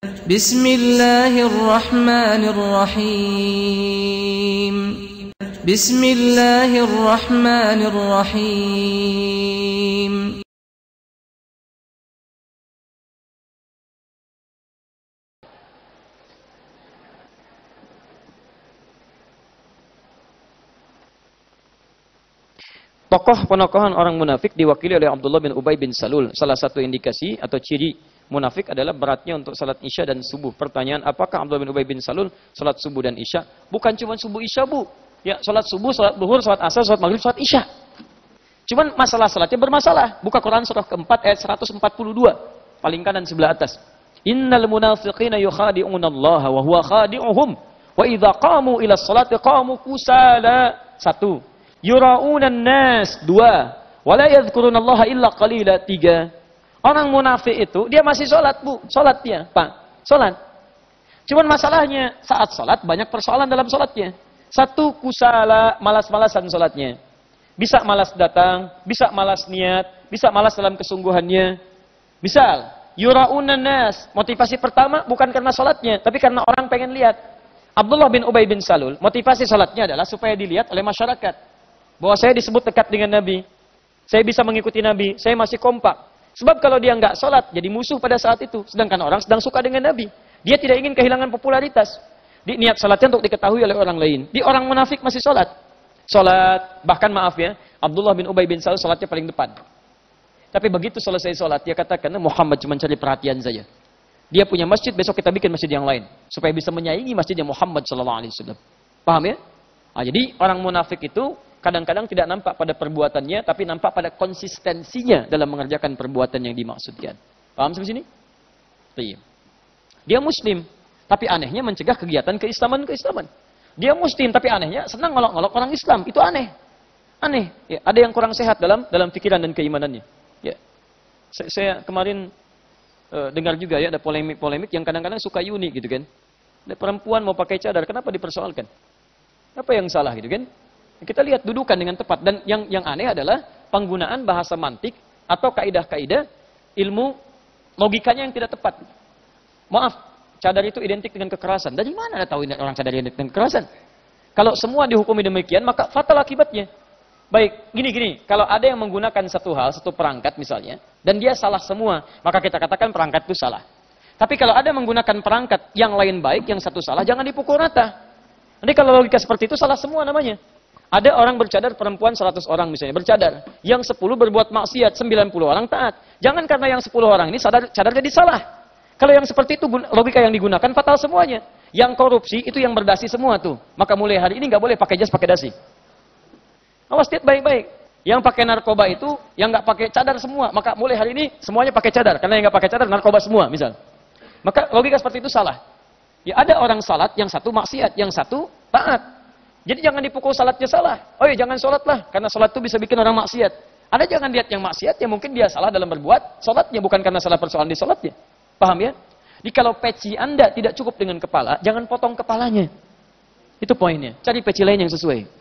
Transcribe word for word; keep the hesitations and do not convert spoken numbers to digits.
Bismillahirrahmanirrahim. Bismillahirrahmanirrahim. Tokoh penokohan orang munafik diwakili oleh Abdullah bin Ubay bin Salul. Salah satu indikasi atau ciri munafik adalah beratnya untuk salat isya dan subuh. Pertanyaan, apakah Abdullah bin Ubay bin Salul salat subuh dan isya? Bukan cuma subuh isya, Bu. Ya, salat subuh, salat zuhur, salat asar, salat maghrib, salat isya. Cuman masalah salatnya bermasalah. Buka Quran surah keempat ayat seratus empat puluh dua. Paling kanan sebelah atas. Innal munafiqina yukhadi'una Allah wa huwa khadi'uhum. Wa idza qamu ila sholati qamu kusala. Satu. Yura'unan nas. Dua. Wala yadhkurunallaha illa qalila. Tiga. Orang munafik itu, dia masih sholat, Bu. Sholat dia, Pak. Sholat. Cuman masalahnya, saat sholat, banyak persoalan dalam sholatnya. Satu, kusala, malas-malasan sholatnya. Bisa malas datang, bisa malas niat, bisa malas dalam kesungguhannya. Misal, yura'unan nas. Motivasi pertama bukan karena sholatnya, tapi karena orang pengen lihat. Abdullah bin Ubay bin Salul, motivasi sholatnya adalah supaya dilihat oleh masyarakat. Bahwa saya disebut dekat dengan Nabi. Saya bisa mengikuti Nabi. Saya masih kompak. Sebab kalau dia nggak sholat, jadi musuh pada saat itu. Sedangkan orang sedang suka dengan Nabi. Dia tidak ingin kehilangan popularitas. Di niat sholatnya untuk diketahui oleh orang lain. Di orang munafik masih sholat. Sholat, bahkan maaf ya, Abdullah bin Ubay bin Salul sholatnya paling depan. Tapi begitu selesai sholat, dia katakan, Muhammad cuma cari perhatian saja. Dia punya masjid, besok kita bikin masjid yang lain. Supaya bisa menyaingi masjidnya Muhammad shallallahu alaihi wasallam. Paham ya? Nah, jadi orang munafik itu kadang-kadang tidak nampak pada perbuatannya, tapi nampak pada konsistensinya dalam mengerjakan perbuatan yang dimaksudkan. Paham sampai sini? Iya. Dia muslim, tapi anehnya mencegah kegiatan keislaman-keislaman. Dia muslim, tapi anehnya senang ngolok-ngolok orang Islam. Itu aneh. Aneh. Ya, ada yang kurang sehat dalam dalam pikiran dan keimanannya. Ya. Saya, saya kemarin uh, dengar juga ya, ada polemik-polemik yang kadang-kadang suka unik gitu kan. Ada perempuan mau pakai cadar, kenapa dipersoalkan? Apa yang salah gitu kan? Kita lihat dudukan dengan tepat. Dan yang yang aneh adalah penggunaan bahasa mantik atau kaidah-kaidah ilmu logikanya yang tidak tepat. Maaf, cadar itu identik dengan kekerasan. Dari mana ada tahu orang cadar identik dengan kekerasan? Kalau semua dihukumi demikian, maka fatal akibatnya. Baik, gini-gini. Kalau ada yang menggunakan satu hal, satu perangkat misalnya, dan dia salah semua, maka kita katakan perangkat itu salah. Tapi kalau ada menggunakan perangkat yang lain baik, yang satu salah, jangan dipukul rata. Nanti kalau logika seperti itu, salah semua namanya. Ada orang bercadar, perempuan seratus orang misalnya, bercadar. Yang sepuluh berbuat maksiat, sembilan puluh orang taat. Jangan karena yang sepuluh orang ini sadar, cadar jadi salah. Kalau yang seperti itu, logika yang digunakan fatal semuanya. Yang korupsi, itu yang berdasi semua tuh. Maka mulai hari ini nggak boleh pakai jas, pakai dasi. Awas, lihat baik-baik. Yang pakai narkoba itu, yang nggak pakai cadar semua. Maka mulai hari ini, semuanya pakai cadar. Karena yang nggak pakai cadar, narkoba semua, misal. Maka logika seperti itu salah. Ya ada orang salat, yang satu maksiat, yang satu taat. Jadi jangan dipukul salatnya salah. Oh ya jangan sholatlah, karena sholat itu bisa bikin orang maksiat. Ada jangan lihat yang maksiat, yang mungkin dia salah dalam berbuat sholatnya, bukan karena salah persoalan di sholatnya. Paham ya? Jadi kalau peci Anda tidak cukup dengan kepala, jangan potong kepalanya. Itu poinnya. Cari peci lain yang sesuai.